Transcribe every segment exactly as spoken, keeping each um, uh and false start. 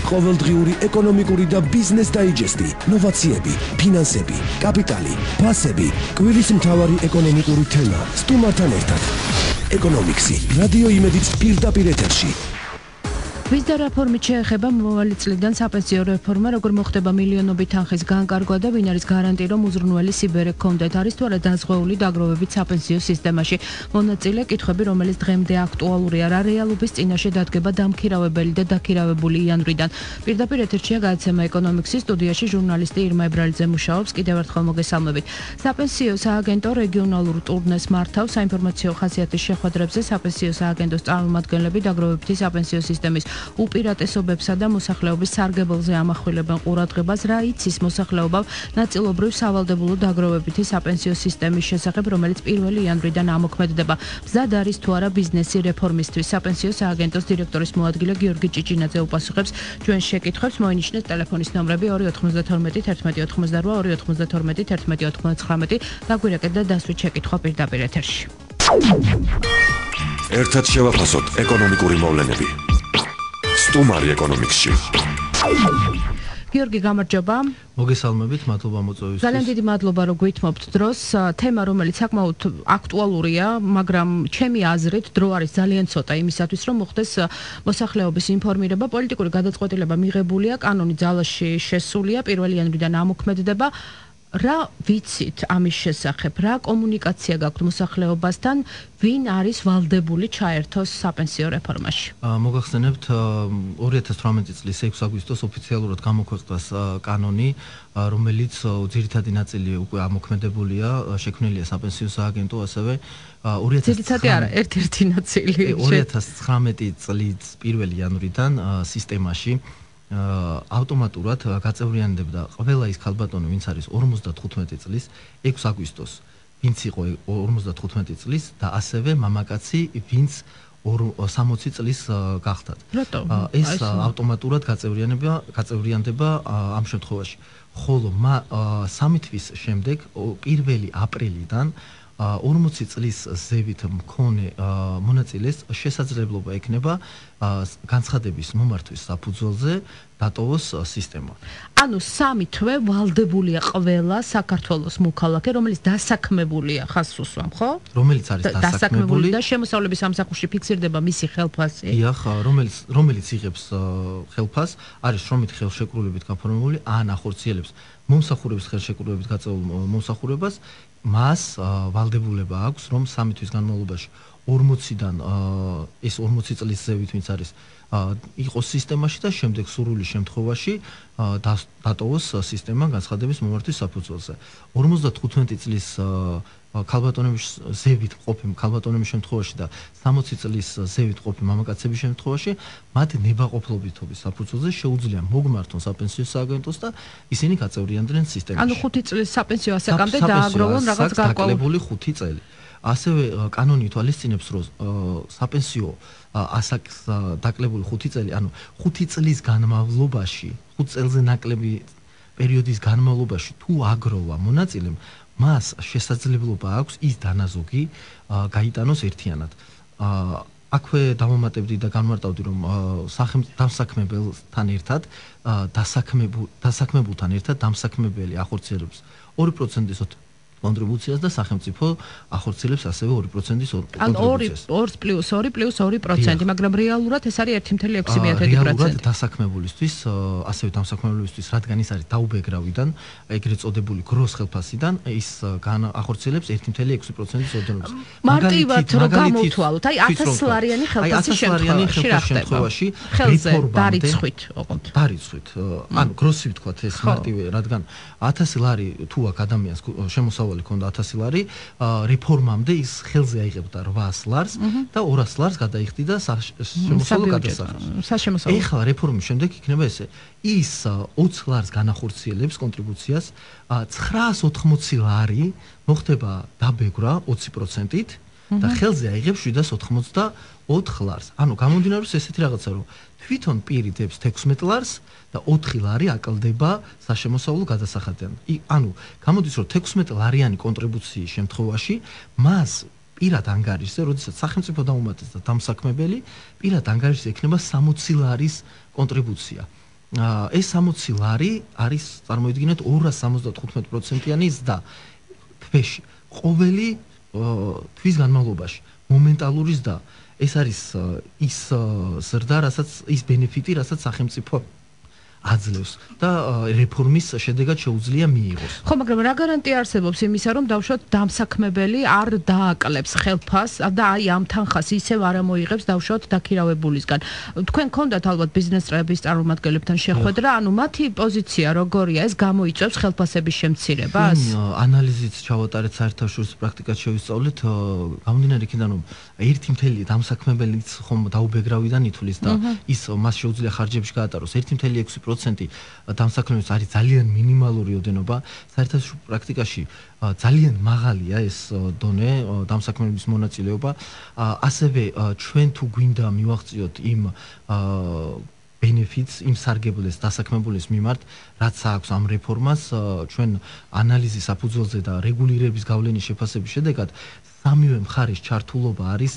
ყოველდღიური ეკონომიკური და ბიზნეს დაიჯესტი, ნოვაციები, ფინანსები, კაპიტალი, ფასები, კვირის მთავარი ეკონომიკური თემა. სტუმართან ერთად. ეკონომიქსი, რადიო იმედიც პირდაპირ ეთერში. ვიზდა რეფორმით შეეხება მომავალი წლიდან საპენსიო რეფორმა, როგორ მოხდება მილიონობით თანხის განკარგვა და ვინ არის გარანტი, რომ უზრუნველი სიბერე გქონდეთ, არის თუ არა დაზღვეული დაგროვებით საპენსიო სისტემაში. მონაწილე კითხვები, რომელიც დღემდე აქტუალურია, რა რეალობის წინაშე დადგება დამქირავებელი და დაქირავებული იანვრიდან. პირდაპირ ეთერშია გადაცემა ეკონომიქსის, სტუდიაში ჟურნალისტი ირმა ებრალიძე მუშაობს. კიდევ ერთხელ მოგესალმებით. საპენსიო სააგენტო რეგიონალურ ტურნეს მართავს საინფორმაციო ხასიათის შეხვედრებზე საპენსიო სააგენტოს წარმომადგენლები დაგროვებითი საპენსიო სისტემის უპირატესობებსა და მოსახლეობის სარგებელზე ამახვილებენ ყურადღებას, რა იცის მოსახლეობა ნაწილობრივ სავალდებულო დაგროვებითი საპენსიო სისტემის შესახებ, რომელიც პირველი იანვრიდან ამოქმედდება. მზად არის თუ არა ბიზნესი რეფორმისთვის. საპენსიო სააგენტოს დირექტორის მოადგილე გიორგი ჭიჭინაძე უპასუხებს ჩვენ შეკითხვებს. მოინიშნეთ ტელეფონის ნომრები ორი ოთხმოცდათორმეტი ერთმეტი ოთხმოცდარვა, ორი ოთხმოცდათორმეტი ერთმეტი ოთხმოცდათხრამეტი. დაგვირეკეთ და დასვით შეკითხვა პირდაპირ ეთერში. ერთად შევაფასოთ ეკონომიკური მოვლენები. სტუმარი ეკონომიქსში. გიორგი, გამარჯობა. მოგესალმებით, მადლობა მოწვევისთვის. ძალიან დიდი მადლობა, რომ გვითმობთ დროს. თემა, რომელიც საკმაოდ აქტუალურია, მაგრამ ჩემი აზრით დრო არის ძალიან ცოტა იმისათვის, რომ მოხდეს მოსახლეობის ინფორმირება. პოლიტიკური გადაწყვეტილება მიღებულია, კანონი ძალაში შესულია, პირველი იანვრიდან ამოქმედდება. რა ვიცით ამის შესახებ? რა კომუნიკაცია გაქვთ მოსახლეობასთან? ვინ არის ვალდებული ჩაერთოს საპენსიო რეფორმაში? მოგახსენებთ, ორი ათას თვრამეტი წლის ექვსი აგვისტოს ოფიციალურად გამოქვეყნდა კანონი, რომელიც ძირითადი ნაწილი უკვე ამოქმედებულია, შექმნილია საპენსიო სააგენტო, ასევე ძირითადი არა, ერთ-ერთი ნაწილი. ორი ათას ცხრამეტი წლის პირველი იანვრიდან სისტემაში ავტომატურად გაწევრიანდებდა ყველა ის ქალბატონი, ვინც არის ორმოცდათხუთმეტი წლის ექვსი აგვისტოს, ვინც იყო ორმოცდათხუთმეტი წლის და ასევე მამაკაცი, ვინც სამოცი წლის გახდათ. ეს ავტომატურად გაწევრიანება გაწევრიანდება ამ შემთხვევაში. ხოლო სამი თვის შემდეგ, პირველი აპრილიდან ორმოცი წლის ზევით მქონე მონაწილეს შესაძლებლობა ექნება განცხადების მომართვის საფუძველზე დატოვოს სისტემა. ანუ სამი თვე ვალდებულია ყველა საქართველოს მოქალაქე, რომელიც დასაქმებულია, ხაზს უსვამ, ხო? რომელიც არის დასაქმებული და შემოსავლების სამსახურში ფიქსირდება მისი ხელფასი. დიახ, რომელიც რომელიც იღებს ხელფასს, არის შრომით ხელშეკრულებით გაფორმებული ან ახორციელებს მომსახურების ხელშეკრულებით გაწეულ მომსახურებას, მას ვალდებულება აქვს, რომ სამი თვის განმავლობაში ორმოციდან ეს ორმოცი წლის ზევით ვინც არის იყოს სისტემაში და შემდეგ სურვილი შემთხვევაში დატოვოს სისტემა განცხადების მომართვის საფუძველზე. ორმოცდათხუთმეტი წლის ქალბატონების ზევით მყოფი ქალბატონების შემთხვევაში და სამოცი წლის ზევით მყოფი მამაკაცების შემთხვევაში მათ ნებაყოფლობითობის საფუძველზე შეუძლია მოგმართონ საპენსიო სააგენტოს და ისინი გაწევრიანდნენ სისტემაში. ანუ ხუთი წლის საპენსიო ასაკამდე დააგროვონ რაღაც გაკვეთილი ხუთი წელი. ასევე კანონი ითვალისწინებს, რომ საპენსიო ასაკს დაკლებული ხუთი წელი, ანუ ხუთი წლის განმავლობაში, ხუთ წელზე ნაკლები პერიოდის განმავლობაში თუ აგროვა მონაწილემ, მას შესაძლებლობა აქვს ის დანაზოგი გაიტანოს ერთიანად. აქვე დავამატებდი და განმარტავდი, რომ დასაქმებელთან ერთად დასაქმებულთან ერთად დამსაქმებელი ახორციელებს ორი პროცენტის კონტრიბუციას და სახელმწიფო ახორციელებს ასევე ორი პროცენტის კონტრიბუციას. ანუ ორი პლუს ორი პლუს ორი პროცენტი, მაგრამ რეალურად ეს არის ერთი კoma ექვსი პროცენტი. რეალურად დასაქმებულისთვის, ასევე დამსაქმებელისთვის, რადგან ის არის დაუბეგრავიდან, ეგრეთ წოდებული გროს ხელფასიდან, ის ახორციელებს ერთი კoma ექვსი პროცენტის ოდენობას. მარტივად რომ გამოვთვალოთ, აი ათას ლარიანი ხელფასის შემთხვევაში, ხელზე დარიცხვით, ოღონდ. დარიცხვით. ანუ გროსი ვთქვათ ეს მარტივი, რადგან ათასი ლარი თუ აქ ადამიანს შემოსავალი ქონდა ათასი ლარი, რეფორმამდე ის ხელზე აიღებდა რვას ლარს და ორას ლარს გადაიხდიდა შემოსავლო გადასახადს. ეხლა რეფორმის შემდეგ იქნება ესე, ის ოცი ლარს განახორციელებს კონტრიბუციას, ცხრაას ოთხმოცი ლარი მოხდება დაბეგრა ოცი პროცენტით და ხელზე აიღებს შვიდას ოთხმოცდაოთხ ლარს. ანუ გამომდინარეობს ესეთი რაღაცა, რომ თვითონ პირი დებს თექვსმეტ ლარს და ოთხი ლარი აკლდება საშემოსავლო გადასახადიდან. ანუ გამოდის, რომ თექვსმეტ ლარიანი კონტრიბუციის შემთხვევაში მას პირად ანგარიშზე, როდესაც სახელმწიფო დაუმატეს და დამსაქმებელი, პირად ანგარიშზე ექნება სამოცი ლარის კონტრიბუცია. ეს სამოცი ლარი არის წარმოიდგინეთ ორას სამოცდათხუთმეტ პროცენტიანი ზრდა თვეში. ყოველი თვის განმავლობაში მომენტალური ზრდა. ეს არის ის ზრდა, რასაც ის ბენეფიტი, რასაც სახელმწიფო აძლევს და რეფორმის შედეგად შეუძლია მიიღოს. ხო, მაგრამ რა გარანტია არსებობს იმისა, რომ დავუშვათ დამსაქმებელი არ დააკლებს ხელფას და აი ამ თანხას ისევ არ ამოიღებს დავუშვათ დაქირავებულისგან. თქვენ გქონდათ ალბათ ბიზნესტრების წარმომადგენლებთან შეხვედრა, ანუ მათი პოზიცია როგორია, ეს გამოიწვევს ხელფასების შემცირებას? ანალიზით ჩავატარეთ საერთაშორისო პრაქტიკად შევისწავლეთ, გამომდინარე იქიდან რომ ერთი მთელი დამსაქმებელიც ხომ დაუბეგრავიდან ითვლის და ის მას შეუძლია ხარჯებში გაატაროს ერთი მთელი ექვსი პროცენტი დამსაქმებელს არის ძალიან მინიმალური ოდენობა. საერთაშორისო პრაქტიკაში ძალიან მაღალია ეს დონე დამსაქმებლის მონაწილეობა. ასევე ჩვენ თუ გვინდა მივაღწიოთ იმ benefits იმ სარგებლეს დასაქმებულის მიმართ, რაც აქვს ამ რეფორმას, ჩვენ ანალიზის საფუძველზე და რეგულირების გავლენის შეფასების შედეგად სამივე მხარის ჩართულობა არის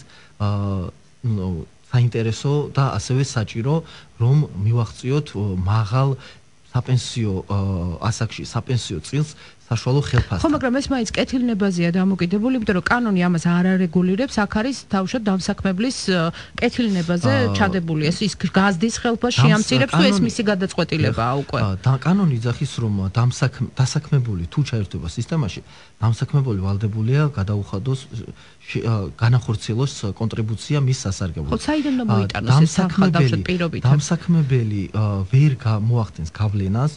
საინტერესო და ასევე საჭირო, რომ მივაღწიოთ მაღალ საპენსიო ასაკში, საპენსიო წილს საშუალო ხელფასთან. ხო, მაგრამ ეს მაინც კეთილნებაზეა დამოკიდებული, იმიტომ რომ კანონი ამას არ არეგულირებს, აქ არის თავშოთ დამსაქმებლის კეთილნებაზე ჩადებული. ეს ის გაზდის ხელფას შეამცირებს თუ ეს მისი გადაწყვეტილებაა უკვე? და კანონი იძახის, რომ დასაქმებული თუ ჩაერთვება სისტემაში, დამსაქმებელი ვალდებულია გადაუხადოს განახორციელოს კონტრიბუცია მის სასარგებლოდ. ხო, საიდან მოიტანოს ეს თანხა დავშოთ პირობით? დამსაქმებელი ვერ მოახდენს გავლენას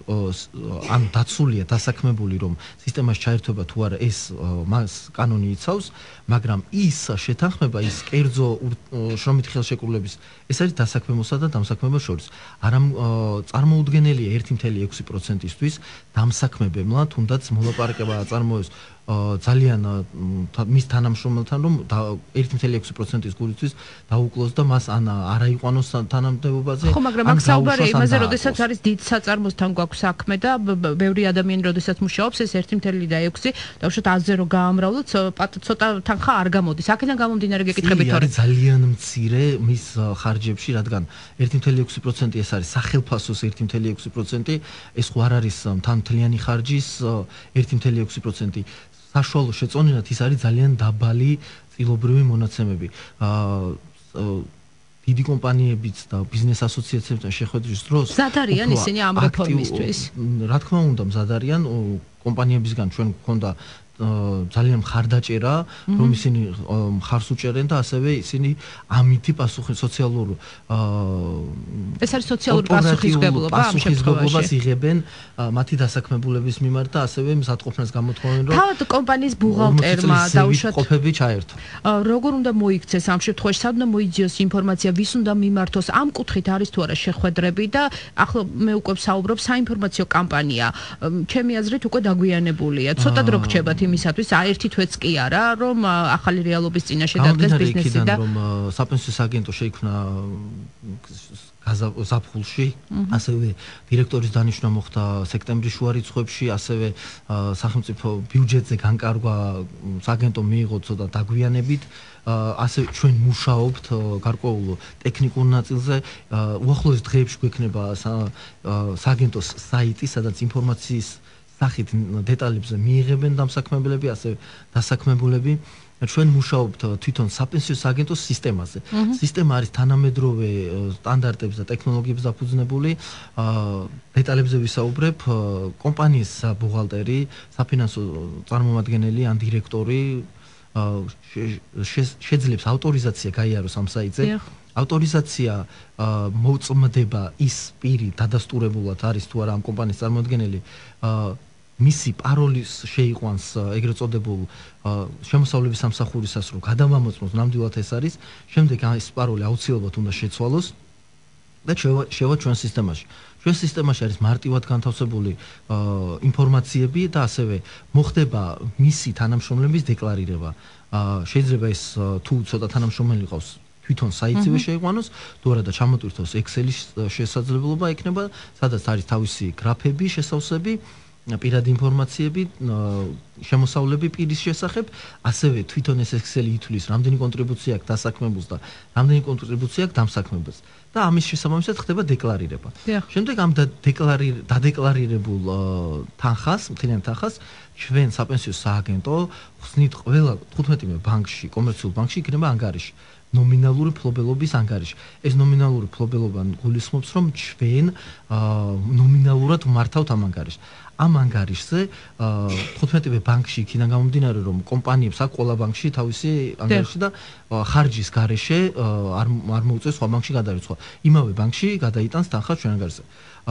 ან დაცულია დასაქმებული, რომ სისტემაში ჩაერთვება თუ არა, ეს მას კანონი იცავს, მაგრამ ის შეთანხმება, ის კერძო შრომით ხელშეკრულების, ეს არის დასაქმებულსა და დამსაქმებელს შორის. არა წარმოუდგენელია ერთი მთელი ექვსი პროცენტისთვის დამსაქმებელმა, თუნდაც მოლაპარაკება აწარმოებს ძალიან მის თანამშრომელთან, რომ ერთი მთელი ექვსი პროცენტის გულისთვის დაუკლოს და მას ან არ აიყვანოს თანამდებობაზე. ხო, მაგრამ აქ საუბარია იმაზე, როდესაც არის დიდ საწარმოსთან გვაქვს საქმე და ბევრი ადამიანი როდესაც მუშაობს, ეს ერთი მთელი ექვსი, დავუშვათ ათზე რო გაამრავლოთ, ცოტა თანხა არ გამოდის. აქედან გამომდინარე გეკითხებით თორე ძალიან მცირე მის ხარჯებში, რადგან ერთი მთელი ექვსი პროცენტი ეს არის სახელფასოს ერთი მთელი ექვსი პროცენტი, ეს ხო არ არის თანმთლიანი ხარჯის ერთი მთელი ექვსი პროცენტი. საშუალო შეწონილად ის არის ძალიან დაბალი წილობრივი მონაცემები. დიდი კომპანიებიც და ბიზნეს ასოციაციებთან შეხვედრის დროს მზად არიან ისინი ამ რეფორმისთვის? რა თქმა უნდა, მზად არიან. კომპანიებისგან ჩვენ გვქონდა ძალიან მხარდაჭერა, რომ ისინი მხარს უჭერენ და ასევე ისინი ამითი პასუხი სოციალურ ეს არის სოციალური პასუხისმგებლობა ამ შემთხვევაში იღებენ მათი დასაქმებულების მიმართ და ასევე მზადყოფნას გამოთხოვენ, რომ თავად კომპანიის ბუღალტერმა დაუშვათ ყოფები ჩაერთო. როგორ უნდა მოიქცეს ამ შემთხვევაში, სად უნდა მოიძიოს ინფორმაცია, ვის უნდა მიმართოს, ამ კუთხით არის თუ არა შეხვედრები და ახლა მე უკვე ვსაუბრობ საინფორმაციო კამპანია. ჩემი აზრით უკვე დაგვიანებულია. ცოტა დრო გრჩებათ იმისათვის, ერთი თვეც კი არა, რომ ახალი რეალობის წინაშე დადგეს ბიზნესი და რომ საპენსიო სააგენტო შეიქმნა გაზაფხულში, ასევე დირექტორის დანიშვნა მოხდა სექტემბრის შუა რიცხვებში, ასევე სახელმწიფო ბიუჯეტზე განკარგვა სააგენტო მიიღო ცოტა დაგვიანებით. ასევე ჩვენ მუშაობთ გარკვეულ ტექნიკურ ნაწილზე. უახლოეს დღეებში გვექნება სააგენტოს საიტი, სადაც ინფორმაციის სახით დეტალებზე მიიღებენ დამსაქმებელები, ასევე დასაქმებულები. ჩვენ მუშაობთ თვითონ საპენსიო სააგენტოს სისტემაზე. სისტემა არის თანამედროვე სტანდარტებს და ტექნოლოგიებს დაფუძნებული. დეტალებზე ვისაუბრებ, კომპანიის ბუღალტერი, საფინანსო წარმომადგენელი ან დირექტორი შეძლებს ავტორიზაცია გაიაროს ამ საიტზე. ავტორიზაცია მოწმდება ის პირი დადასტურებულად არის თუ არა ამ კომპანიის წარმოადგენელი, მისი პაროლის შეიყვანს ეგრეთ წოდებულ შემოსავლების სამსახურისას, რომ გადამამოწმოს, ნამდვილად ეს არის. შემდეგ ეს პაროლი აუცილებლად უნდა შეცვალოს და შევა ჩვენ სისტემაში. ჩვენ სისტემაში არის მარტივად განთავსებული ინფორმაციები და ასევე მოხდება მისი თანამშრომლების დეკლარირება. შეიძლება ეს თუ ცოტა თანამშრომელი ყავს, თვითონ საიტზე შეიყვანოს, თუ არა და ჩამოტვირთოს Excel-ის შესაძლებლობა ექნება, სადაც არის თავისი გრაფები, შესავსები პირადი ინფორმაციები, შემოსავლები პირის შესახებ, ასევე თვითონ ეს Excel-ი ითვლის, რამდენი კონტრიბუცია აქვს დასაქმებულს და რამდენი კონტრიბუცია აქვს დამსაქმებელს. და ამის შესაბამისად ხდება დეკლარირება. შემდეგ ამ დადეკლარირებულ თანხას, მთლიან თანხას ჩვენ საპენსიო სააგენტო ხსნით ყველა თხუთმეტივე ბანკში, კომერციულ ბანკში იქნება ანგარიში. ნომინალური ფლობელობის ანგარიში. ეს ნომინალური ფლობელობა გულისხმობს, რომ ჩვენ ნომინალურად მართავთ ამ ანგარიშს. ამ ანგარიშზე თხუთმეტივე ბანკში იქიდან გამომდინარე, რომ კომპანიებს აქვს ყველა ბანკში თავისი ანგარიში და ხარჯის გარეშე არ არ მოუწევს სხვა ბანკში გადარიცხვა. იმავე ბანკში გადაიტანს თანხა ჩვენ ანგარიშზე.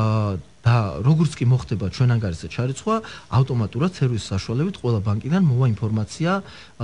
და როგორც კი მოხდება ჩვენ ანგარიშზე ჩარიცხვა, ავტომატურად სერვისის საშუალებით ყველა ბანკიდან მოვა ინფორმაცია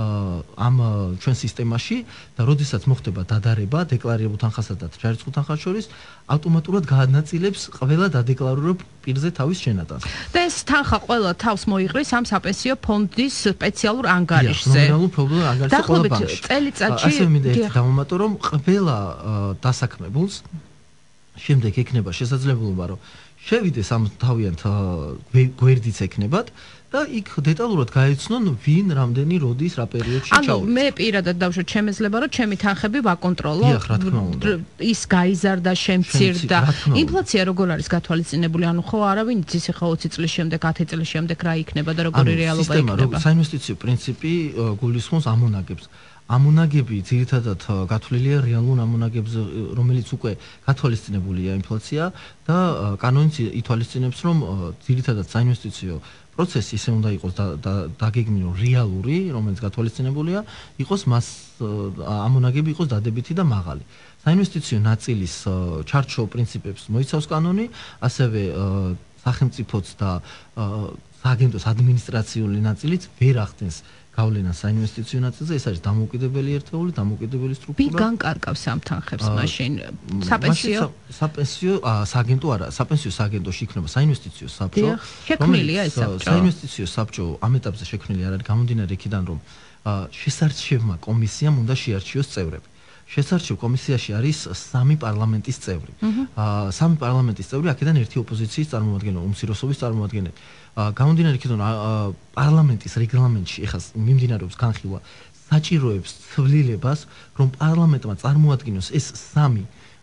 ამ ჩვენ სისტემაში და როდესაც მოხდება დადარება დეკლარირებულ თანხასა და ჩარიცხულ თანხას შორის, ავტომატურად გაანაწილებს ყველა დადეკლარირებულ პირზე თავის შენატანს. და ეს თანხა ყველა თავს მოიყრის ამ საპენსიო ფონდის სპეციალურ ანგარიშზე. ნომინალურ ფლობელობის ანგარიშზე ყველა ბანკში. წელიწადში ასე მინდა ერთი დავამატო, რომ ყველა დასაქმებულს შემდეგ ექნება შესაძლებლობა, რომ შევიდეს ამ თავიანთ გვერდიც ექნებათ და იქ დეტალურად გაეცნონ ვინ რამდენი როდის რა პერიოდში ჩაუდგა. ანუ მე პირადად დავშოთ შემეძლება რომ ჩემი თანხები ვაკონტროლო. დიახ, რა თქმა უნდა. ის გაიზარდა, შემცირდა. ინფლაცია როგორ არის გათვალისწინებული? ანუ ხო არავინ იცის ხა ოცი წლის შემდეგ, ათი წლის შემდეგ რა იქნება და როგორი რეალობა იქნება. საინვესტიციო პრინციპი გულისხმობს ამონაგებს. ამონაგები ძირითადად გათვლილია რეალურ ამონაგებზე, რომელიც უკვე გათვალისწინებულია ინფლაცია და კანონიც ითვალისწინებს, რომ ძირითადად საინვესტიციო პროცესი ისე უნდა იყოს დაგეგმილო რეალური, რომელიც გათვალისწინებულია, იყოს მას ამონაგები იყოს დადებითი და მაღალი. საინვესტიციო ნაწილის ჩარჩო პრინციპებს მოიცავს კანონი, ასევე სახელმწიფოც და სააგენტოს ადმინისტრაციული ნაწილიც ვერ ახდენს გავლენა საინვესტიციო ნაწილზე. ეს არის დამოუკიდებელი ერთეული, დამოუკიდებელი სტრუქტურა. ვინ განკარგავს ამ თანხებს მაშინ? საპენსიო საპენსიო სააგენტო არა, საპენსიო სააგენტოში იქნება საინვესტიციო საბჭო. შექმნილია ეს საბჭო. საინვესტიციო საბჭო ამ ეტაპზე შექმნილი არ არის, გამომდინარე იქიდან, რომ შესარჩევმა კომისიამ უნდა შეარჩიოს წევრები. შესარჩევ კომისიაში არის სამი პარლამენტის წევრი. სამი პარლამენტის წევრი, აქედან ერთი ოპოზიციის წარმომადგენელი, უმცირესობის წარმომადგენელი. გამომდინარე იქიდან პარლამენტის რეგლამენტში ეხლა მიმდინარეობს განხილვა საჭიროებს ცვლილებას, რომ პარლამენტმა წარმოადგინოს ეს სამი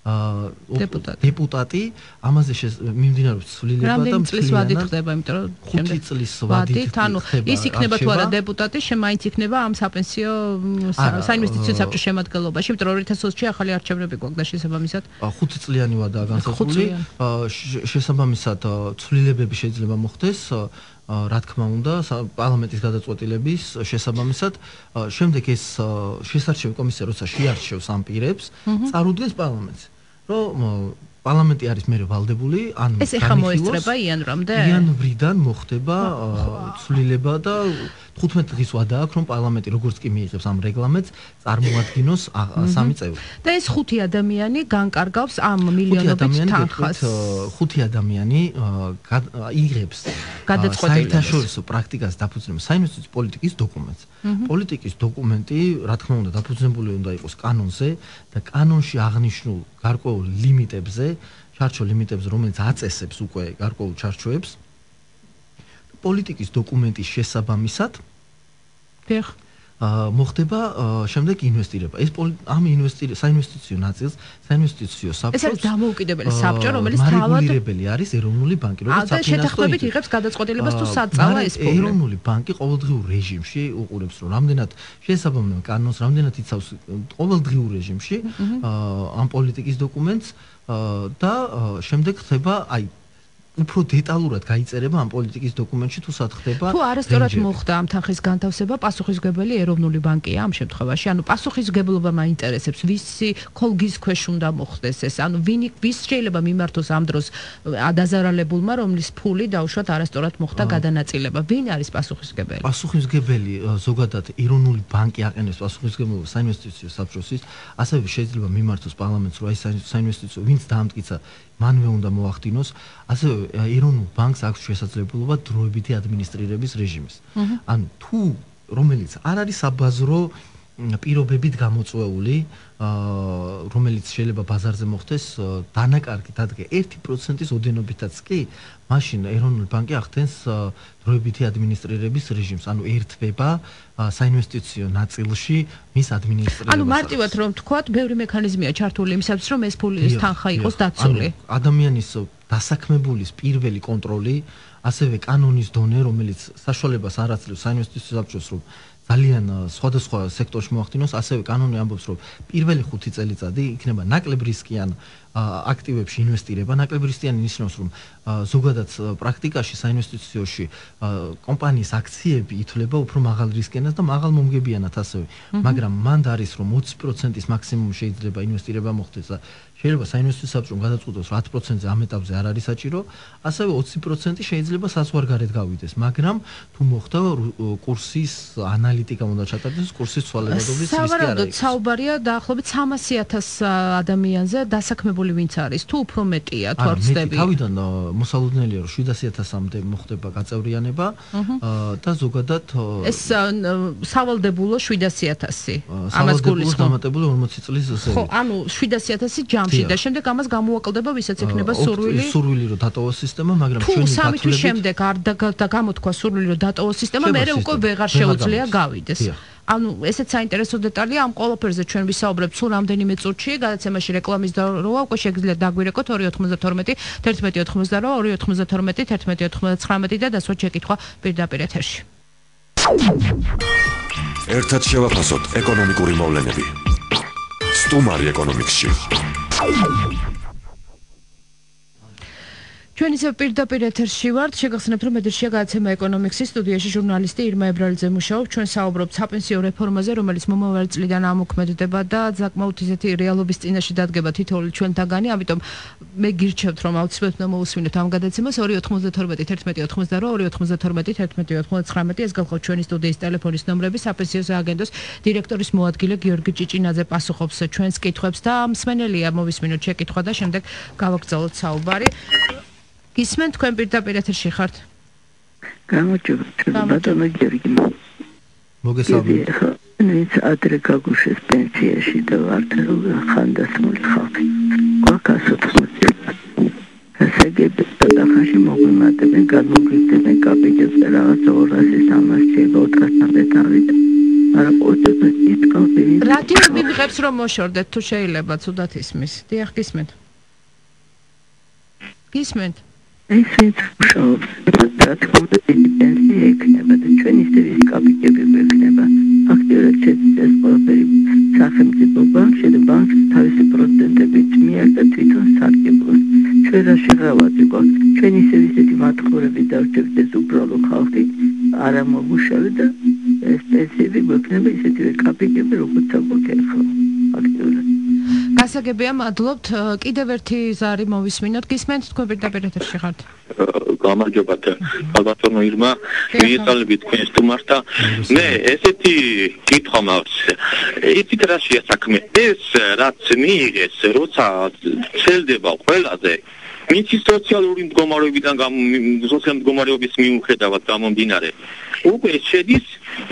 დეპუტატი, ამაზე მიმდინარეობს ცვლილება და რამდენი წლის ვადით ხდება, იმიტომ რომ ხუთი წლის ვადით, ანუ ის იქნება თუ არა დეპუტატი, შემაინც იქნება ამ საპენსიო საინვესტიციო საბჭოს შემადგენლობაში, იმიტომ რომ ორი ათას ოცი ახალი არჩევნები გვაქვს და შესაბამისად ხუთი წლიანი ვადაა განსაზღვრული. შესაბამისად ცვლილებები შეიძლება მოხდეს რა თქმა უნდა პარლამენტის გადაწყვეტილების შესაბამისად. შემდეგ ეს შესარჩევი კომისია როცა შეარჩევს ამ პირებს, წარუდგენს პარლამენტს, რომ პარლამენტი არის მერე ვალდებული, ან ეს ეხა მოესწრება იანვრამდე? იანვრიდან მოხდება ცვლილება და თხუთმეტი დღის ვადა აქვს, რომ პარლამენტი როგორც კი მიიღებს ამ რეგლამენტს, წარმოადგინოს სამი წევრი. და ეს ხუთი ადამიანი განკარგავს ამ მილიონობით თანხას. ხუთი ადამიანი იღებს საერთაშორისო პრაქტიკას დაფუძნებულ საინვესტიციო პოლიტიკის დოკუმენტს. პოლიტიკის დოკუმენტი, რა თქმა უნდა, დაფუძნებული უნდა იყოს კანონზე და კანონში აღნიშნულ გარკვეულ ლიმიტებზე, ჩარჩო ლიმიტებზე, რომელიც აწესებს უკვე გარკვეულ ჩარჩოებს. პოლიტიკის დოკუმენტის შესაბამისად დიახ მოხდება შემდეგ ინვესტირება. ეს ამ საინვესტიციო ნაწილს საინვესტიციო საბჭოს ეს არის დამოუკიდებელი საბჭო, რომელიც თავად რეგულირებელი არის ეროვნული ბანკი, როგორც საფინანსო შეთანხმებით იღებს გადაწყვეტილებას თუ სად წავა ეს ფონდი. ეროვნული ბანკი ყოველდღიურ რეჟიმში უყურებს, რომ რამდენად შესაბამება კანონს, რამდენად იცავს ყოველდღიურ რეჟიმში ამ პოლიტიკის დოკუმენტს და შემდეგ ხდება აი უფრო დეტალურად გაიწერება ამ პოლიტიკის დოკუმენტში თუ სად ხდება. თუ არასწორად მოხდა ამ თანხის განთავსება, პასუხისმგებელი ეროვნული ბანკია ამ შემთხვევაში. ანუ პასუხისმგებლობა მაინტერესებს, ვისი ქოლგის ქვეშ უნდა მოხდეს ეს. ანუ ვინ ვის შეიძლება მიმართოს ამ დროს დაზარალებულმა, რომლის ფული დაუშვათ არასწორად მოხდა გადანაწილება. ვინ არის პასუხისმგებელი? პასუხისმგებელი ზოგადად ეროვნული ბანკი აყენებს პასუხისმგებლობას საინვესტიციო საბჭოსთვის, ასევე შეიძლება მიმართოს პარლამენტს, რომ აი საინვესტიციო ვინც დაამტკიცა მანვე უნდა მოახდინოს, ასევე ეროვნულ ბანკს აქვს შესაძლებლობა დროებითი ადმინისტრირების რეჟიმის. ანუ თუ რომელიც არ არის საბაზრო პირობებით გამოწვეული, რომელიც შეიძლება ბაზარზე მოხდეს, დანაკარგით ადგე ერთი პროცენტის ოდენობითაც კი, მაშინ ეროვნული ბანკი ახდენს დროებითი ადმინისტრირების რეჟიმს, ანუ ერთვება საინვესტიციო ნაწილში მის ადმინისტრირებას. ანუ მარტივად რომ თქვათ, ბევრი მექანიზმია ჩართული იმისათვის, რომ ეს ფულის თანხა იყოს დაცული. ადამიანის დასაქმებულის პირველი კონტროლი, ასევე კანონის დონე, რომელიც საშუალებას არ აძლევს საინვესტიციო საბჭოს, რომ ძალიან სხვადასხვა სექტორში მოახდინოს, ასევე კანონი ამბობს, რომ პირველი ხუთი წელიწადი იქნება ნაკლებ რისკიან აქტივებში ინვესტირება, ნაკლებ რისკიანი ნიშნავს, რომ ზოგადად პრაქტიკაში საინვესტიციაში კომპანიის აქციები ითვლება უფრო მაღალ რისკიანად და მაღალ მომგებიანად ასევე, მაგრამ მანდ არის, რომ ოცი პროცენტის მაქსიმუმ შეიძლება ინვესტირება მოხდეს და შეიძლება საინვესტიციო საბჭომ გადაწყვიტოს ათ პროცენტზე ამ ეტაპზე არ არის საჭირო, ასევე ოცი პროცენტი შეიძლება საზღვარგარეთ გავიდეს, მაგრამ თუ მოხდა კურსის ანალიტიკა უნდა ჩატარდეს, კურსის ცვალებადობის რისკი არ არის. სავარაუდოდ საუბარია დაახლოებით სამასი ათას ადამიანზე დასაქმებული ვინც არის, თუ უფრო მეტია, თუ არ ვცდები. თავიდან მოსალოდნელია, რომ შვიდასი ათასამდე მოხდება გაწევრიანება და ზოგადად ეს სავალდებულო შვიდასი ათასი. ამას გულისხმობ. დამატებული ორმოცი წლის ზევით. ხო, ანუ შვიდასი ათასი ჯამში და შემდეგ ამას გამოაკლდება, ვისაც ექნება სურვილი. სურვილი რომ დატოვოს სისტემა, მაგრამ ჩვენი გათვლებით სამი თვის შემდეგ არ და გამოთქვა სურვილი რომ დატოვოს სისტემა, მე უკვე ვეღარ შეუძლია გავიდეს. ანუ ესეც საინტერესო დეტალია ამ ყველაფერზე ჩვენ ვისაუბრებთ სულ რამდენიმე წუთში, გადაცემაში რეკლამის დროა, უკვე შეგიძლიათ დაგვირეკოთ ორი ოთხმოცდათორმეტი თერთმეტი ოთხმოცდაოთხ ორი ოთხმოცდათორმეტი თერთმეტი ოთხმოცდათხრამეტი და დასვათ შეკითხვა პირდაპირ ეთერში. ერთად შევაფასოთ ეკონომიკური მოვლენები. სტუმარი ეკონომიქსში. ჩვენ ისევ პირდაპირ ეთერში ვართ, შეგახსენებთ, რომ ეთერშია გადაცემა ეკონომიქსის, სტუდიაში ჟურნალისტი ირმა ებრალიძე მუშაობს. ჩვენ საუბრობთ საპენსიო რეფორმაზე, რომელიც მომავალი წლიდან ამოქმედდება და საკმაოდ ისეთი რეალობის წინაშე დადგება თითოეული ჩვენთაგანი, ამიტომ მე გირჩევთ, რომ აუცილებლად უნდა მოусმინოთ ამ გადაცემას ორი ოთხმოცდათორმეტი თერთმეტი ოთხმოცდაოთხ ორი ოთხმოცდათორმეტი თერთმეტი ოთხმოცდათხრამეტი. ეს გახლავთ ჩვენი სტუდიის ტელეფონის ნომრები, საპენსიო სააგენტოს დირექტორის მოადგილე გიორგი ჭიჭინაძე პასუხობს ჩვენს კითხვებს და მსმენელია მოვისმინოთ შეკითხვა და შემდეგ გავაგრძელოთ საუბარი. გისმენთ თქვენ პირდაპირ ეთერში ხართ? გამარჯობა, ბატონო გიორგი. მოგესალმებით. ვინც ადრე გაგუშვეს პენსიაში და ვართ ხანდასმული ხალხი. გვაქასოთ ხუთი. ასეგები გადახაში მოგვიმატებენ, გადმოგიხდებენ კაპიტალზე რაღაც ორასი სამასი ოთხასამდე თავით. არა ყოველთვის ის კალბი. რადიო მივიღებს რომ მოშორდეთ თუ შეიძლება ცუდად ისმის. დიახ, გისმენთ. გისმენთ. ეს ვინც მუშაობს, რა თქმა უნდა, პენსია ექნება და ჩვენ ისევ ის კაპიტები გვექნება. აქტიურად შეძლეს ყველაფერი სახელმწიფო ბანკში და ბანკს თავისი პროცენტებით მიაკდა თვითონ სარგებლოს. ჩვენ რა შეღავათ იყო, ჩვენ ისევ ისეთი მათხოვრები დავჭერთ ეს უბრალო ხალხი, არა მოგუშავე და ეს პენსიები გვექნება ისეთივე კაპიტები, როგორც აგვაქვს ახლა აქტიურად. გასაგებია, მადლობთ. კიდევ ერთი ზარი მოვისმინოთ. გისმენთ თქვენ პირდაპირ ეთერში ხართ? გამარჯობათ, ალბათონო ირმა, მიესალმებით თქვენ სტუმარს და მე ესეთი კითხვა მაქვს. იცით რა შეასაქმე? ეს რაც მიიღეს, როცა ცელდება ყველაზე მიცის სოციალური მდგომარეობიდან სოციალური მდგომარეობის მიუხედავად გამომდინარე უკვე შედის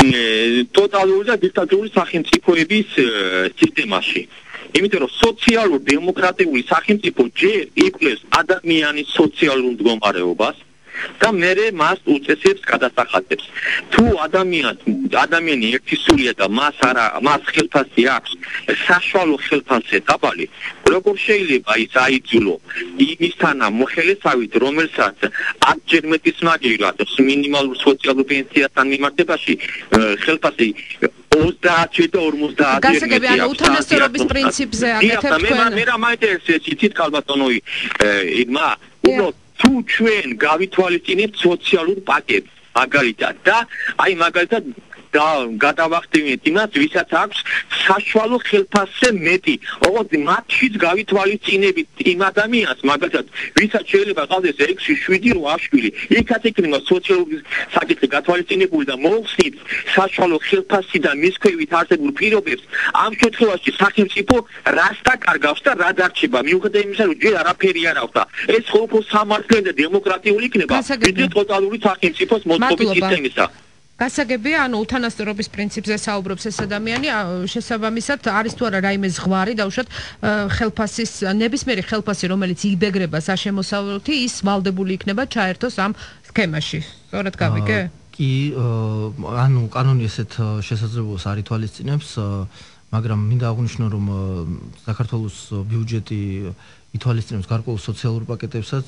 ტოტალური და დიქტატურული სახელმწიფოების სისტემაში. იმიტომ რომ სოციალურ დემოკრატიული სახელმწიფო ჯერ იკვლევს ადამიანის სოციალურ მდგომარეობას და მერე მას უწესებს გადასახადებს. თუ ადამიან ადამიანი ერთისულია და მას არა მას ხელფასი აქვს, საშუალო ხელფასზე დაბალი, როგორ შეიძლება ის აიძულო იმისთან მოხელესავით, რომელსაც ათჯერ მეტი სიმაგრად მინიმალურ სოციალურ პენსიასთან მიმართებაში ხელფასი ოცდაათი და ორმოცდაათი გასაგები ანუ უთანასწორობის პრინციპზე აკეთებთ თქვენ. მე რა მაინტერესებს იცით ქალბატონო ირმა, უბრალოდ თუ ჩვენ გავითვალისწინებთ სოციალურ პაკეტს მაგალითად და აი მაგალითად და გადავახდენთ იმას, ვისაც აქვს საშუალო ხელფასზე მეტი. ოღონდ მათშიც გავითვალისწინებით იმ ადამიანს, მაგალითად, ვისაც შეიძლება ყავდეს ექვსი, შვიდი, რვა შვილი. იქაც იქნება სოციალური საკითხი გათვალისწინებული და მოხსნით საშუალო ხელფასი და მის ქვევით არსებულ პირობებს. ამ შემთხვევაში სახელმწიფო რას დაკარგავს და რა დარჩება? მიუხედავად იმისა, რომ ჯერ არაფერი არ აქვს და ეს ხოლმე სამართლიანი და დემოკრატიული იქნება, ვიდრე ტოტალური სახელმწიფოს მოწყობის სისტემისა. გასაგებია, ანუ უთანასწორობის პრინციპზე საუბრობს ეს ადამიანი, შესაბამისად არის თუ არა რაიმე ზღვარი, დაუშვათ ხელფასის ნებისმიერი ხელფასი, რომელიც იბეგრება საშემოსავლოთი, ის ვალდებული იქნება ჩაერთოს ამ სქემაში. სწორად გავიგე? კი, ანუ კანონი ესეთ შესაძლებლობას არ ითვალისწინებს, მაგრამ მინდა აღვნიშნო, რომ საქართველოს ბიუჯეტი ითვალისწინებს გარკვეულ სოციალურ პაკეტებსაც,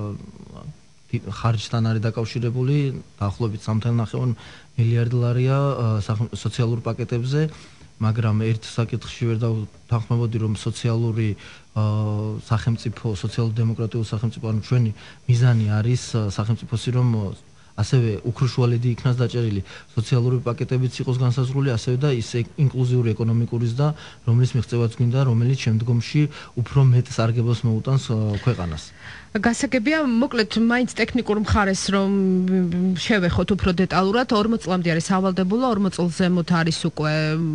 ხარჯთან არის დაკავშირებული, დაახლოებით სამი ნახევარი მილიარდი ლარია სოციალურ პაკეტებზე, მაგრამ ერთ საკითხში ვერ დავთანხმებოდი, რომ სოციალური სახელმწიფო, სოციალურ-დემოკრატიული სახელმწიფო, ანუ ჩვენი მიზანი არის სახელმწიფოსი, რომ ასევე უქრუშვალედი იქნას დაჭერილი სოციალური პაკეტებიც იყოს განსაზღვრული, ასევე და ის ინკლუზიური ეკონომიკურის და რომლის მიღწევაც გვინდა, რომელიც შემდგომში უფრო მეტ სარგებლოს მოუტანს ქვეყანას. გასაგებია, მოკლედ მაინც ტექნიკურ მხარეს რომ შევეხოთ უფრო დეტალურად, ორმოც წლამდე არის სავალდებულო, ორმოც წელს ზემოთ არის უკვე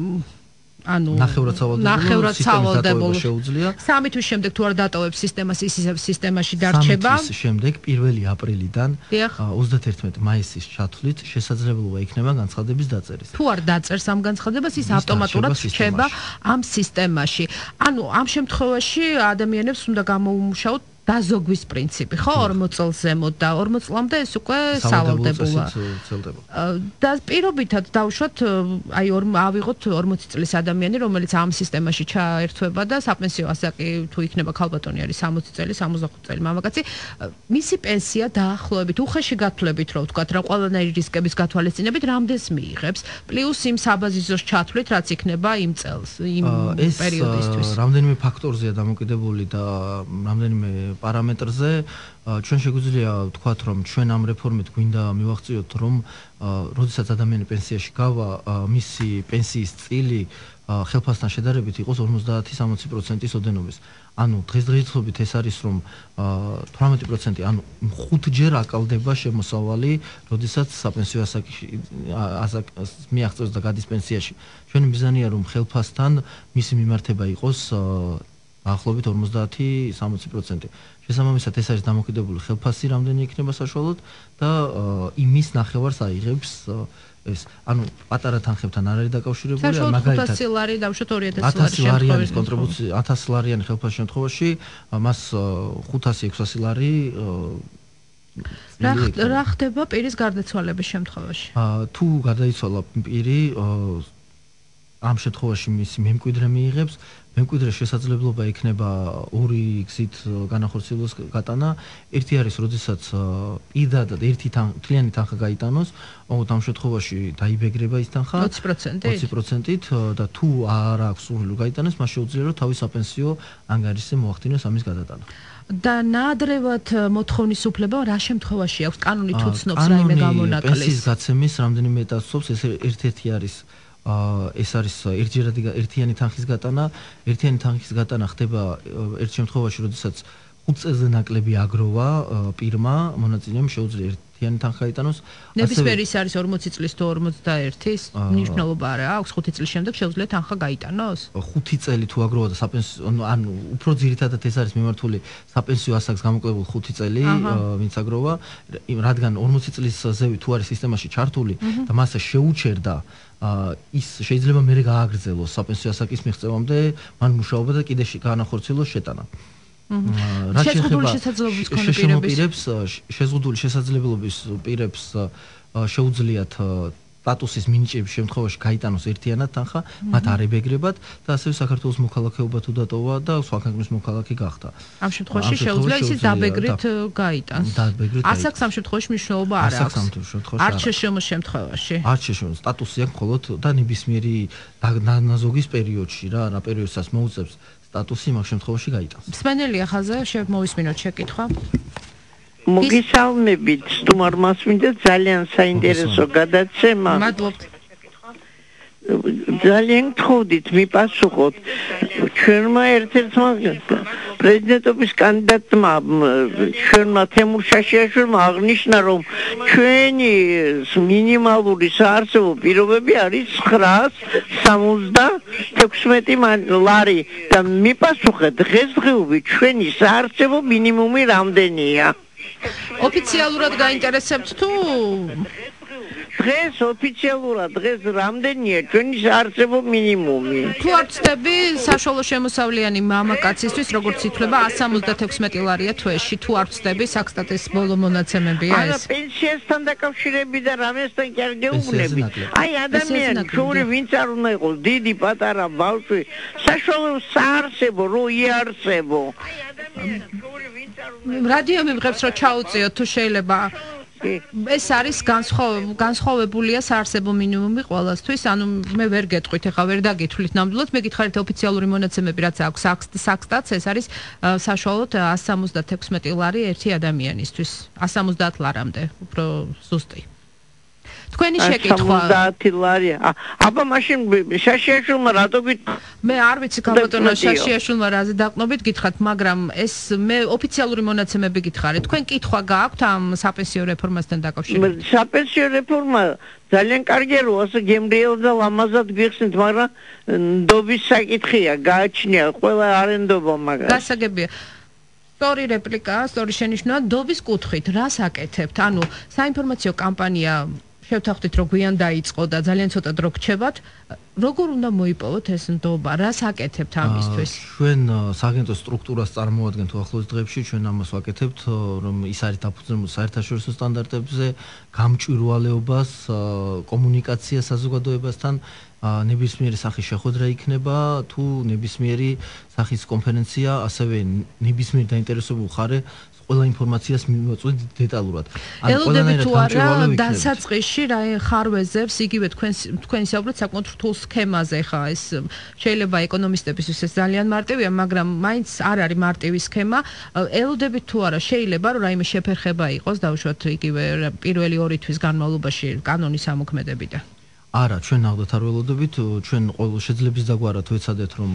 ანუ ნახევრად სავალდებულო შეუძლია. სამი თვის შემდეგ თუ არ დატოვებს სისტემას, ის სისტემაში დარჩება. სამი თვის შემდეგ პირველი აპრილიდან ოცდაათერთმეტი მაისის ჩათვლით შესაძლებლობა იქნება განცხადების დაწერის. თუ არ დაწერს ამ განცხადებას, ის ავტომატურად რჩება ამ სისტემაში. ანუ ამ შემთხვევაში ადამიანებს უნდა გამოუმუშაოთ დაზოგვის პრინციპი, ხო, ორმოც წელს ზემოთ და ორმოც წლამდე ეს უკვე სავალდებულა. და პირობითად დავუშვათ, აი ავიღოთ ორმოცი წლის ადამიანი, რომელიც ამ სისტემაში ჩაერთვება და საპენსიო ასაკი თუ იქნება ქალბატონი არის სამოცი წელი, სამოცდახუთი წელი მამაკაცი, მისი პენსია დაახლოებით უხეში გათვლებით, რომ ვთქვათ, რა ყველანაირი რისკების გათვალისწინებით რამდენს მიიღებს, პლუს იმ საბაზისოს ჩათვლით, რაც იქნება იმ წელს, იმ პერიოდისთვის. ეს რამდენიმე ფაქტორზეა დამოკიდებული და რამდენიმე პარამეტრზე ჩვენ შეგვიძლია ვთქვათ, რომ ჩვენ ამ რეფორმით გვინდა მივახციოთ, რომ როდესაც ადამიანი პენსიაში გავა, მისი პენსიის წილი ხელფასთან შედარებით იყოს ორმოცდაათი სამოცი პროცენტის ოდენობის. ანუ დღესდღეობით ეს არის, რომ თვრამეტი პროცენტი, ანუ ხუთჯერ აკალდება შემოსავალი, როდესაც საპენსიო ასაკში მიაღწევს და გადის პენსიაში. ჩვენი მიზანია, რომ ხელფასთან მისი მიმართება იყოს დაახლოებით ორმოცდაათი სამოცი პროცენტი. შესაბამისად ეს არის დამოკიდებული ხელფასი რამდენი იქნება საშუალოდ და იმის ნახევარს აიღებს ეს, ანუ პატარა თანხებთან არ არის დაკავშირებული, მაგალითად ხუთასი ლარი დავუშვათ ორი ათასი ათასი ლარიანი კონტრიბუცია, ათასი ლარიანი ხელფასის შემთხვევაში მას ხუთასი ექვსასი ლარი რა ხდება პირის გარდაცვალების შემთხვევაში? თუ გარდაიცვალა პირი, ამ შემთხვევაში მისი მემკვიდრე მიიღებს, მემკვიდრეს შესაძლებლობა იქნება ორი გზით განახორციელოს გატანა. ერთი არის, როდესაც პირდადად ერთი თლიანი თანხა გაიტანოს, ოღონდ ამ შემთხვევაში დაიბეგრება ის თანხა ოცი პროცენტით ოცი პროცენტით და თუ არ აქვს სურვილი გაიტანოს, მას შეუძლია რომ თავის საპენსიო ანგარიშზე მოახდინოს ამის გადატანა. და ნაადრევად მოთხოვნის უფლება რა შემთხვევაში აქვს? კანონი თუ ცნობს რაიმე გამონაკლისს? პენსიის გაცემის რამდენიმე ეტაპს ცნობს, ეს ერთ-ერთი არის ეს არის ერთჯერადი ერთიანი თანხის გატანა. ერთიანი თანხის გატანა ხდება ერთ შემთხვევაში, როდესაც ხუთ წელზე ნაკლები აგროვა პირმა, მონაწილეამ შეუძლია ერთიანი თანხა იტანოს. ნებისმიერი ის არის ორმოცი წლის თუ ორმოცდაერთის, მნიშვნელობა არა აქვს, ხუთი წლის შემდეგ შეუძლია თანხა გაიტანოს? ხუთი წელი თუ აგროვა და საპენსიო, ანუ უფრო ძირითადად ეს არის მიმართული საპენსიო ასაკს გამოკლებულ ხუთი წელი, ვინც აგროვა, რადგან ორმოცი წლის ზევი თუ არის სისტემაში ჩართული და მას შეუჩერდა ის შეიძლება მერე გააგრძელოს საპენსიო ასაკის მიღწევამდე, მან მუშაობა და კიდე განახორციელოს შეტანა. შეზღუდული შესაძლებლობის მქონე პირებს შეზღუდული შესაძლებლობის პირებს შეუძლიათ სტატუსის მინიჭების შემთხვევაში გაიტანოს ერთიანად თანხა, მათ არ ებეგრებათ და ასევე საქართველოს მოქალაქეობა თუ დატოვა და სხვა ქვეყნის მოქალაქე გახდა. ამ შემთხვევაში შეუძლია ისიც დაბეგრით გაიტანს. ასაკს ამ შემთხვევაში მნიშვნელობა არ აქვს. არც შეშემოს შემთხვევაში. არც შეშემოს სტატუსი აქვს მხოლოდ და ნებისმიერი ნაზოგის პერიოდში რა, რა პერიოდსაც მოუწევს სტატუსი მაგ შემთხვევაში გაიტანს. მსმენელია ხაზზე, შემოვისმინოთ შეკითხვა. მოგესალმებით, სტუმარ მასმინდა ძალიან საინტერესო გადაცემა. მადლობთ. ძალიან გთხოვდით მიპასუხოთ ჩვენმა ერთ-ერთმა პრეზიდენტობის კანდიდატმა ჩვენმა თემურ შაშიაშვილმა აღნიშნა, რომ ჩვენი მინიმალური საარსებო პირობები არის ცხრაას სამოცდათექვსმეტი ლარი და მიპასუხეთ დღესდღეობით ჩვენი საარსებო მინიმუმი რამდენია? ოფიციალურად გაინტერესებთ თუ დღეს ოფიციალურად დღეს რამდენია ჩვენი საარსებო მინიმუმი? თუ არ ვწდები, საშუალო შემოსავლიანი მამაკაცისთვის როგორც ითვლება one hundred seventy-six ლარია თვეში. თუ არ ვწდები, საქსტატის ბოლო მონაცემებია არა, ეს. პენსიასთან დაკავშირები და რამესთან კი არ გეუბნები. აი ადამიანი, ჩვენი ვინც არ უნდა იყოს დიდი პატარა ბავშვი, საშუალო საარსებო რო იარსებო. აი ადამიანი, ჩვენი ვინც არ უნდა რადიო მიმღებს რომ ჩაუწიოთ თუ შეიძლება ეს არის განსხვავებულია საარსებო მინიმუმი ყველასთვის, ანუ მე ვერ გეტყვით, ეხლა ვერ დაგითვლით ნამდვილად, მე გითხარით ოფიციალური მონაცემები რაც აქვს საქსტატს, ეს არის საშუალოდ one hundred seventy-six ლარი ერთი ადამიანისთვის, one hundred seventy ლარამდე, უფრო ზუსტი. თქვენი შეკითხვა ოცდაათი ლარია. აბა მაშინ შაშიაშვილმა რატობით მე არ ვიცი გაბატონო შაშიაშვილმა რაზე დაყნობით გითხრათ, მაგრამ ეს მე ოფიციალური მონაცემები გითხარით. თქვენ კითხვა გააქვთ ამ საპენსიო რეფორმასთან დაკავშირებით? საპენსიო რეფორმა ძალიან კარგია, რომ ასე გემრიელ და ლამაზად გიხსნით, მაგრამ ნდობის საკითხია, გააჩნია ყველა არენდობა მაგას. გასაგებია. სტორი რეპლიკა, სტორი შენიშვნა ნდობის კუთხით, რას აკეთებთ? ანუ საინფორმაციო კამპანია შევთანხმდით რომ გვიან დაიწყო და ძალიან ცოტა დრო გრჩებათ, როგორ უნდა მოიპოვოთ ეს ნდობა, რას აკეთებთ ამისთვის? ჩვენ სააგენტოს სტრუქტურას წარმოადგენთ უახლოეს დღეებში, ჩვენ ამას ვაკეთებთ, რომ ის არის დაფუძნებული საერთაშორისო სტანდარტებზე, გამჭვირვალეობას, კომუნიკაციას საზოგადოებასთან, ნებისმიერი სახის შეხვედრა იქნება, თუ ნებისმიერი სახის კონფერენცია, ასევე ნებისმიერ დაინტერესებულ მხარე ყველა ინფორმაციას მივაწვით დეტალურად. ელოდებით თუ არა დასაწყისში რა ხარვეზებს იგივე თქვენ თქვენ ისაუბრეთ საკმაოდ რთულ სქემაზე, ხა ეს შეიძლება ეკონომისტებისთვის ეს ძალიან მარტივია, მაგრამ მაინც არ არის მარტივი სქემა. ელოდებით თუ არა შეიძლება რომ რაიმე შეფერხება იყოს დაუშვათ იგივე პირველი ორი თვის განმავლობაში კანონის ამოქმედებიდან. არა, ჩვენ ნახოთ არ ველოდებით, ჩვენ ყოველ შეძლებს დაგვარათ ვეცადეთ რომ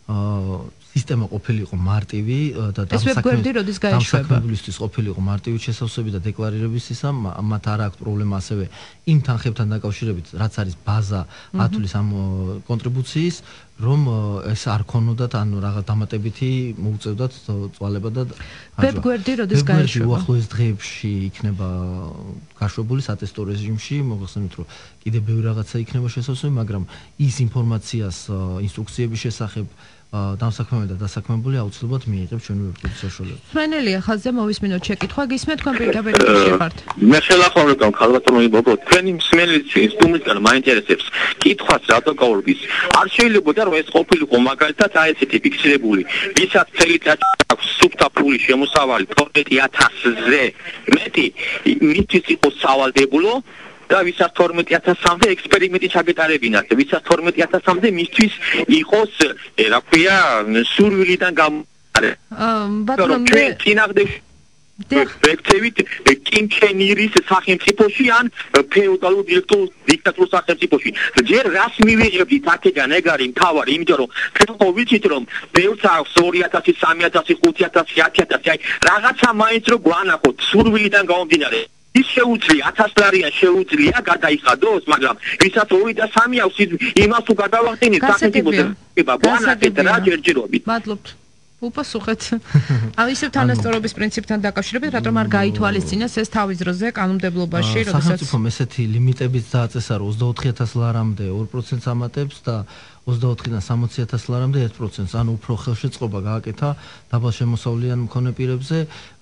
სისტემა ყოფილიყო მარტივი და დამსაქმებლისთვის ყოფილიყო მარტივი შესავსები და დეკლარირებისთვის, მათ არ აქვს პრობლემა ასევე იმ თანხებთან დაკავშირებით, რაც არის ბაზა ათulis ამ კონტრიბუციის, რომ ეს არ ქონოდათ, ანუ რაღაც დამატებითი მოუწევდათ წვალება და ვებ გვერდი როდის გაიშვება? უახლოეს დღეებში იქნება გაშვებული სატესტო რეჟიმში, მოგახსენებთ რომ კიდე ბევრი რაღაცა იქნება შესაძლებელი, მაგრამ ის ინფორმაციას ინსტრუქციების შესახებ დამსაქმებელი და დასაქმებული აუცილებლად მიიღებს ჩვენი ვებგვერდის საშუალებით. მშვენელია ხაზზე მოვისმინოთ შეკითხვა, გისმენთ თქვენ პირდაპირ შეხართ. მე ხელახლა რომ ქალბატონო იბობო, თქვენი მსმენელიც სტუმრისგან მაინტერესებს კითხვას რატო გაურბის. არ შეიძლებოდა რომ ეს ყოფილიყო მაგალითად აი ესეთი ფიქსირებული, ვისაც წელიწადში აქვს სუფთა ფული შემოსავალი თორმეტი ათასზე მეტი, მისთვის იყოს სავალდებულო და ვისაც თორმეტი ათასამდე ექსპერიმენტი ჩაგეტარებინათ, ვისაც თორმეტი ათასამდე მისთვის იყოს, რა ქვია, სურვილიდან გამომარე. აა ბატონო მე წინაღდე ვექცევით კინჩენირის სახელმწიფოში ან ფეოდალურ დიქტატურულ სახელმწიფოში. ჯერ რას მივიღებთ აქედან ეგ არის მთავარი, იმიტომ რომ თქვენ ვიცით რომ ბევრს აქვს ორი ათასი, სამი ათასი, ხუთი ათასი, ათი ათასი, აი რაღაცა მაინც რო გვანახოთ სურვილიდან გამომდინარე. ის შეუძლია ათას ლარიან შეუძლია გადაიხადოს, მაგრამ ვისაც ორი და სამი აქვს იმას თუ გადავახტენით სახელმწიფოზე გვანახეთ რა ჯერჯერობით. მადლობთ. უპასუხეთ. ამ ისევ თანასწორობის პრინციპთან დაკავშირებით, რატომ არ გაითვალისწინეს ეს თავის დროზე კანონმდებლობაში, როდესაც სახელმწიფომ ესეთი ლიმიტებით დააწესა, რომ ოცდაოთხი ათას ლარამდე ორ პროცენტს ამატებს და ოცდაოთხიდან სამოცი ათას ლარამდე ერთ პროცენტს, ანუ უფრო ხელშეწყობა გააკეთა დაბალ შემოსავლიან მქონე პირებზე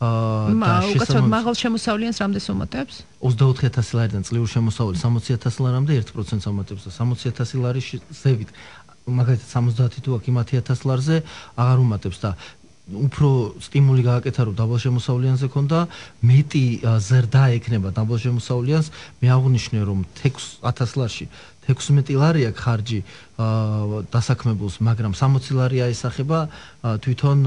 და შესაბამისად მაღალ შემოსავლიანს რამდენს უმატებს? ოცდაოთხი ათასი ლარიდან წლიური შემოსავალი სამოცი ათას ლარამდე ერთ პროცენტს ამატებს და სამოცი ათასი ლარის ზევით მაგალითად სამოცდაათი თუ აქ იმათი ათას ლარზე აღარ უმატებს და უფრო სტიმული გააკეთა რომ დაბალ შემოსავლიანზე ქონდა მეტი ზრდა ექნება დაბალ შემოსავლიანს. მე აღვნიშნე რომ ათას ლარში ექვსმეტი ლარი აქვს ხარჯი დასაქმებულს, მაგრამ სამოცი ლარი აისახება თვითონ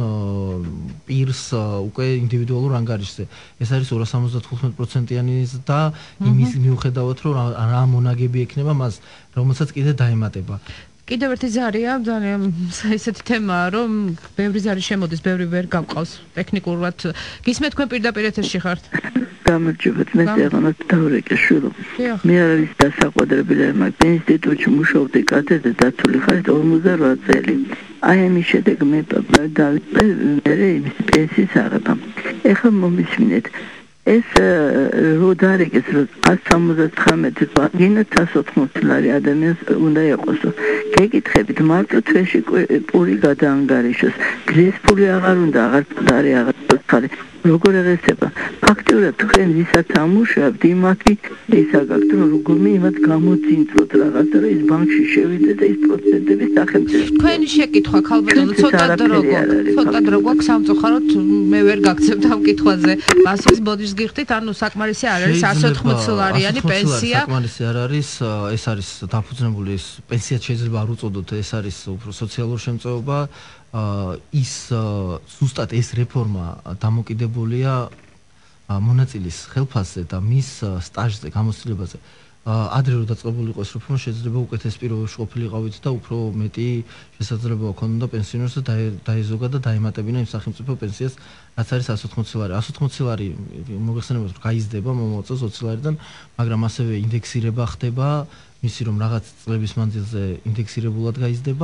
პირს უკვე ინდივიდუალურ ანგარიშზე. ეს არის ორ ას ოცდათხუთმეტ პროცენტიანი და იმის მიუხედავად რომ რა მონაგები ექნება მას, რომელსაც კიდე დაემატება. კიდევ ერთი ზარია, ძალიან ესეთი თემაა, რომ ბევრი ზარი შემოდის, ბევრი ვერ გავყავს ტექნიკურად. გისმენთ თქვენ პირდაპირ ეთერში ხართ? გამარჯობათ, მე ზეღანათ დავრეკეშვილო. მე არის დასაყვადრებელი, მაგრამ ინსტიტუტში მუშაობდი კათედრაზე დათული ხარით ორმოცდაოთხ წელი. აი ამის შემდეგ მე დავიწყე მე იმის პენსიის აღება. ეხლა მომისმინეთ, ეს რო დარიგეს რომ ათას სამოცდათხრამეტი გინდა ათას ოთხმოცი ლარი ადამიანს უნდა იყოსო. გეკითხებით მარტო თვეში პური გადაანგარიშოს. გზის პური აღარ უნდა, აღარ დარი აღარ ხარი. როგორ ეღესება? ფაქტიურად თქვენ ვისაც ამუშავებთ, იმათი ისა გაქვთ, რომ როგორმე იმათ გამოძინწოთ რაღაცა, რომ ის ბანკში შევიდე და ის პროცენტები სახელმწიფო. თქვენი შეკითხვა ქალბატონო ცოტა დრო გვაქვს, ცოტა დრო გვაქვს სამწუხაროდ მე ვერ გაგცემთ ამ კითხვაზე. პასუხის ბოდიშს გიხდით, ანუ საკმარისი არ არის ათას ოთხმოცი ლარიანი პენსია. საკმარისი არ არის, ეს არის დაფუძნებული ეს პენსიაც შეიძლება არ უწოდოთ, ეს არის უფრო სოციალური შემწეობა. ის ზუსტად ეს რეფორმა დამოკიდებულია მონაწილის ხელფასზე და მის სტაჟზე, გამოცდილებაზე. ადრე რო დაწყებული იყო ეს რეფორმა, შეიძლება უკეთეს პირობებში ყოფილიყავით და უფრო მეტი შესაძლებლობა ჰქონდა პენსიონერს და დაეზოგა და დაემატებინა იმ სახელმწიფო პენსიას, რაც არის ათას ოთხმოცი ლარი. ათას ოთხმოცი ლარი მოგეხსენებათ, რომ გაიზრდება მომავალ წელს ოცი ლარიდან, მაგრამ ასევე ინდექსირება ხდება, მისი რომ რაღაც წლების მანძილზე ინდექსირებულად გაიზრდება.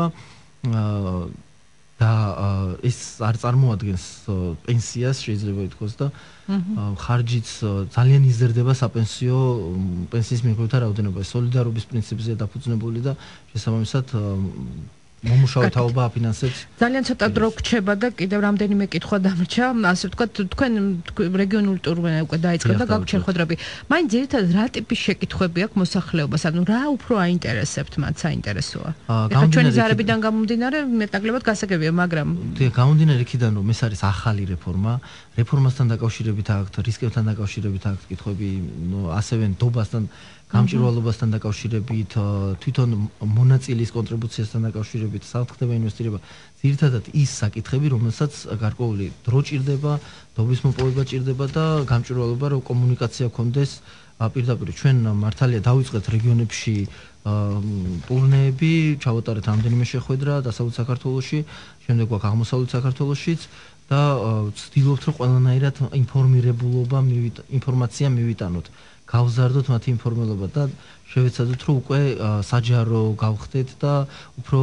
და ეს არ წარმოადგენს პენსიას შეიძლება ითქვას და ხარჯიც ძალიან იზრდება საპენსიო პენსიის მიხედვით რაოდენობა. სოლიდარობის პრინციპზე დაფუძნებული და შესაბამისად მომუშავე თაობა აფინანსებს. ძალიან ცოტა დრო გრჩება და კიდევ რამდენიმე კითხვა დამრჩა. ასე ვთქვათ, თქვენ რეგიონული ტურნე უკვე დაიწყეთ და გაქვთ შეხვედრები. მაინც ძირითადად რა ტიპის შეკითხვები აქვს მოსახლეობას? ანუ რა უფრო აინტერესებთ მათ, საინტერესოა? ეხლა ჩვენი ზარებიდან გამომდინარე მეტნაკლებად გასაგებია, მაგრამ გამომდინარე იქიდან რომ ეს არის ახალი რეფორმა, რეფორმასთან დაკავშირებით აქვს, რისკებთან დაკავშირებით აქვს კითხვები, ასევე ნდობასთან გამჭვირვალობასთან დაკავშირებით, თვითონ მონაწილის კონტრიბუციასთან დაკავშირებით, სად ხდება ინვესტირება. ძირითადად ის საკითხები, რომელსაც გარკვეული დრო ჭირდება, ნდობის მოპოვება ჭირდება და გამჭვირვალობა, რომ კომუნიკაცია გქონდეს პირდაპირ. ჩვენ მართალია დავიწყეთ რეგიონებში ტურნეები, ჩავატარეთ რამდენიმე შეხვედრა დასავლეთ საქართველოში, შემდეგ გვაქვს აღმოსავლეთ საქართველოშიც და ვცდილობთ, რომ ყველანაირად ინფორმირებულობა, ინფორმაცია მივიტანოთ. გავზარდოთ მათი ინფორმირება და შევეცადოთ, რომ უკვე საჯარო გავხდეთ და უფრო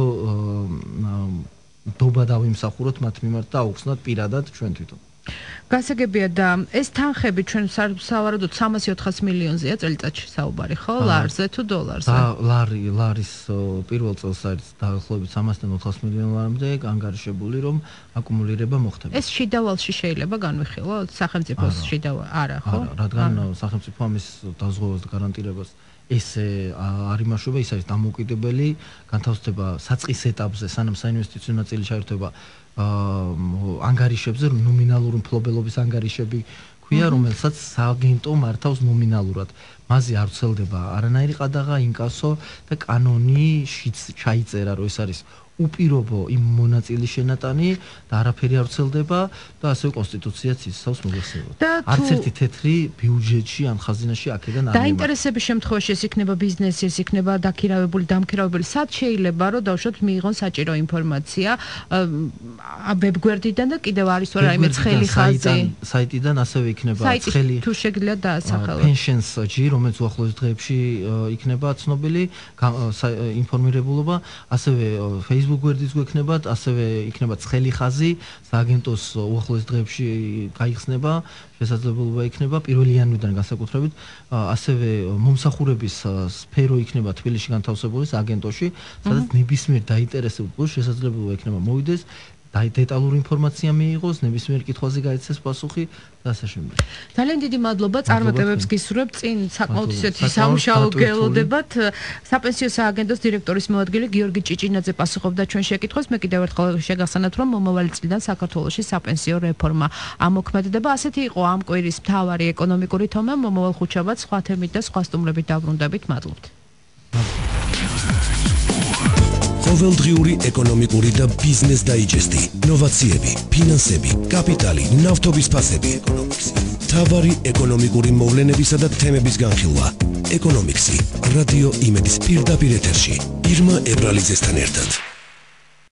ნდობა დავიმსახუროთ მათ მიმართ და აუხსნათ პირადად ჩვენ თვითონ. გასაგებია და ეს თანხები ჩვენ სავარაუდოდ სამასი ოთხასი მილიონზეა წელიწადში საუბარი, ხო? ლარზე თუ დოლარზე? და ლარი, ლარის პირველ წელს არის დაახლოებით სამასიდან ოთხასი მილიონ ლარამდე ანგარიშებული, რომ აკუმულირება მოხდება. ეს შიდავალში შეიძლება განვიხილოთ? სახელმწიფოს შიდავალ არა, ხო? არა, რადგან სახელმწიფო ამის დაზღვევას და გარანტირებას ესე არ იმაშობა, ის არის დამოუკიდებელი, განთავსდება საწყის ეტაპზე, სანამ საინვესტიციო ნაწილი ჩაერთვება ანგარიშებზე, ნომინალური მფლობელობის ანგარიშები ქვია, რომელსაც სააგენტო მართავს ნომინალურად. მასზე არ ვრცელდება არანაირი ყადაღა, ინკასო და კანონიშიც ჩაიწერა, რომ ეს არის უპირობო იმ მონაწილის შენატანი და არაფერი არ ვრცელდება და ასევე კონსტიტუციაც იცავს მოგეხსენებათ. არც ერთი თეთრი ბიუჯეტში ან ხაზინაში აქედან არ იმართება. დაინტერესების შემთხვევაში ეს იქნება ბიზნესი, ეს იქნება დაქირავებული, დამქირავებელი, სად შეიძლება რომ დავუშვათ მიიღონ საჭირო ინფორმაცია ვებგვერდიდან და კიდევ არის თუ არა რაიმე ცხელი ხაზი? საიტიდან ასევე იქნება ცხელი თუ შეგიძლიათ დაასახელოთ. Pensions ჯი, რომელიც უახლოეს დღეებში იქნება ცნობილი ინფორმირებულობა, ასევე Facebook გვერდიც გვექნებათ, ასევე იქნება ცხელი ხაზი, სააგენტოს უახლოეს დღეებში გაიხსნება, შესაძლებლობა იქნება პირველი იანვრიდან განსაკუთრებით, ასევე მომსახურების სფერო იქნება თბილისში განთავსებული სააგენტოში, სადაც ნებისმიერ დაინტერესებულ შესაძლებლობა იქნება მოვიდეს და დეტალური ინფორმაცია მიიღოს, ნებისმიერ კითხვაზე გაიცეს პასუხი და ასე შემდეგ. ძალიან დიდი მადლობა, წარმატებებს გისურვებთ, წინ საკმაოდ ისეთი სამუშაო გელოდებათ. საპენსიო სააგენტოს დირექტორის მოადგილე გიორგი ჭიჭინაძე პასუხობდა ჩვენ შეკითხვას. მე კიდევ ერთხელ შეგახსენებთ, რომ მომავალი წლიდან საქართველოში საპენსიო რეფორმა ამოქმედდება. ასეთი იყო ამ კვირის მთავარი ეკონომიკური თემა. მომავალ ხუთშაბათს სხვა თემით და სხვა სტუმრებით დაბრუნდებით. მადლობთ. ყოველდღიური ეკონომიკური და ბიზნეს დაიჯესტი, ნოვაციები, ფინანსები, კაპიტალი, ნავთობის ფასები, ეკონომიქსი. მთავარი ეკონომიკური მოვლენებისა და თემების განხილვა. ეკონომიქსი, რადიო იმედის პირდაპირ ეთერში. ირმა ებრალიძესთან ერთად.